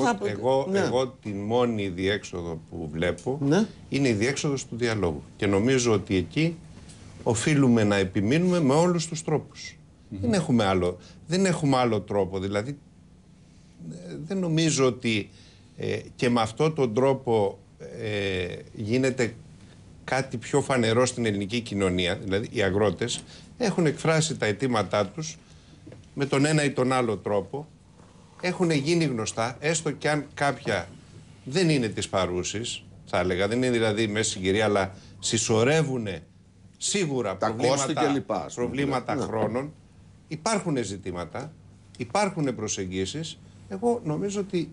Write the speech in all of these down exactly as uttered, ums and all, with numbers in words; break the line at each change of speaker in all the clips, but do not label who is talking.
θα...
εγώ,
ναι.
εγώ την μόνη διέξοδο που βλέπω
ναι.
είναι η διέξοδος του διαλόγου. Και νομίζω ότι εκεί οφείλουμε να επιμείνουμε με όλους τους τρόπους. Mm-hmm. Δεν έχουμε άλλο, δεν έχουμε άλλο τρόπο. Δηλαδή, δεν νομίζω ότι ε, και με αυτόν τον τρόπο ε, γίνεται κάτι πιο φανερό στην ελληνική κοινωνία. Δηλαδή, οι αγρότες έχουν εκφράσει τα αιτήματά τους με τον ένα ή τον άλλο τρόπο. Έχουν γίνει γνωστά, έστω και αν κάποια δεν είναι της παρούσης, θα έλεγα, δεν είναι δηλαδή μέσα συγκυρία, αλλά συσσωρεύουν σίγουρα
τα
προβλήματα,
και λοιπά,
προβλήματα
ναι.
χρόνων. Υπάρχουν ζητήματα, υπάρχουν προσεγγίσεις. Εγώ νομίζω ότι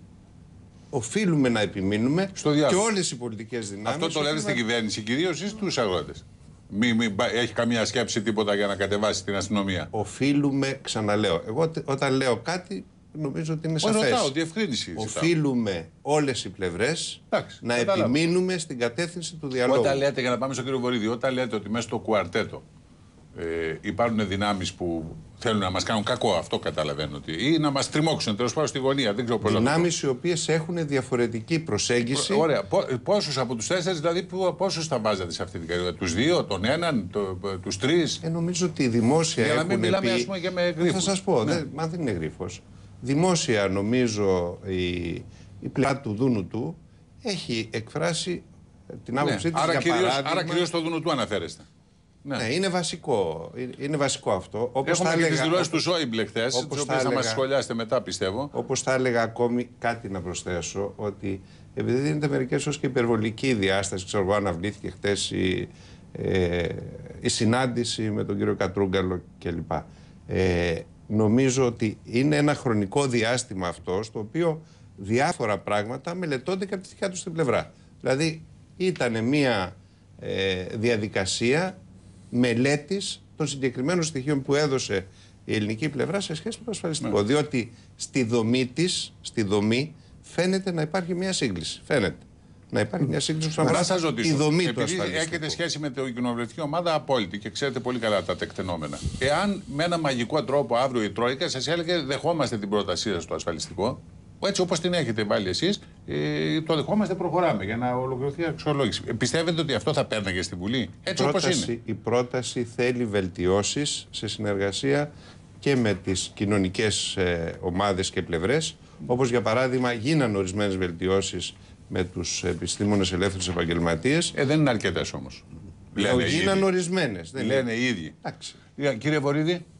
οφείλουμε να επιμείνουμε και όλες οι πολιτικές δυνάμεις.
Αυτό το λένε στην κυβέρνηση κυρίως ή στους αγρότες? Μην μη, έχει καμία σκέψη τίποτα για να κατεβάσει την αστυνομία?
Οφείλουμε, ξαναλέω, εγώ όταν λέω κάτι νομίζω ότι είναι σαφές.
Ρωτάω, διευκρίνηση.
Οφείλουμε όλες οι πλευρές να κατάλαβα. επιμείνουμε στην κατεύθυνση του διαλόγου.
Όταν λέτε, για να πάμε στον κύριο Βορίδη, όταν λέτε ότι μέσα στο κουαρτέτο ε, υπάρχουν δυνάμεις που θέλουν να μας κάνουν κακό, αυτό καταλαβαίνω, ότι, ή να μας τριμώξουν τέλος πάντων στη γωνία, δεν ξέρω πώς.
Δυνάμεις οι οποίες έχουν διαφορετική προσέγγιση.
Προ, ωραία. Πόσους από τους τέσσερις, δηλαδή, πόσους θα βάζατε σε αυτή την κατηγορία? Τους δύο, τον έναν, το, τους τρεις?
Ε, νομίζω ότι δημόσια
για
έχουν
να μην μιλάμε,
πει...
ας πούμε, και με γρίφους.
Θα σας πω,
ναι.
δεν, μα δεν είναι γρίφος. Δημόσια, νομίζω, η, η πλευρά του Δούνου του έχει εκφράσει την άποψή
ναι.
της
άρα
για
κυρίως,
παράδειγμα...
Άρα κυρίως το Δούνου του αναφέρεστε.
Ναι, ναι, είναι βασικό. Είναι βασικό αυτό. Όπως
έχουμε
θα
και
έλεγα,
τις δηλώσεις του Σόιμπλε χθες, τις οποίες θα μας σχολιάσετε μετά, πιστεύω.
Όπως θα έλεγα ακόμη κάτι να προσθέσω, ότι επειδή δίνεται μερικές ως και υπερβολική διάσταση, ξέρω εγώ, αναβλήθηκε χθες η, ε, η συνάντηση με τον κύριο Κατρούγκαλο κλπ. Ε, νομίζω ότι είναι ένα χρονικό διάστημα αυτό, στο οποίο διάφορα πράγματα μελετώνται και από τη δικιά του την πλευρά. Δηλαδή, ήταν μια ε, διαδικασία μελέτης των συγκεκριμένων στοιχείων που έδωσε η ελληνική πλευρά σε σχέση με το ασφαλιστικό. Ναι. Διότι στη δομή της, στη δομή, φαίνεται να υπάρχει μια σύγκληση. Φαίνεται να υπάρχει μια σύγκληση που αφορά τη δομή του ασφαλιστικού.
Έχετε σχέση με την κοινοβουλευτική ομάδα απόλυτη και ξέρετε πολύ καλά τα τεκτενόμενα. Εάν με ένα μαγικό τρόπο αύριο η Τρόικα σας έλεγε δεχόμαστε την πρότασή σας στο ασφαλιστικό, έτσι όπως την έχετε βάλει εσείς, ε, το δεχόμαστε, προχωράμε για να ολοκληρωθεί η αξιολόγηση. Ε, πιστεύετε ότι αυτό θα παίρναγε στη Βουλή, έτσι όπως είναι?
Η πρόταση θέλει βελτιώσεις σε συνεργασία και με τις κοινωνικές ε, ομάδες και πλευρές, όπως για παράδειγμα γίνανε ορισμένες βελτιώσεις με τους επιστήμονες ελεύθερους επαγγελματίες.
Ε, δεν είναι αρκετές όμως.
Γίνανε ορισμένες.
Λένε οι ίδιοι. Κύριε Βορίδη.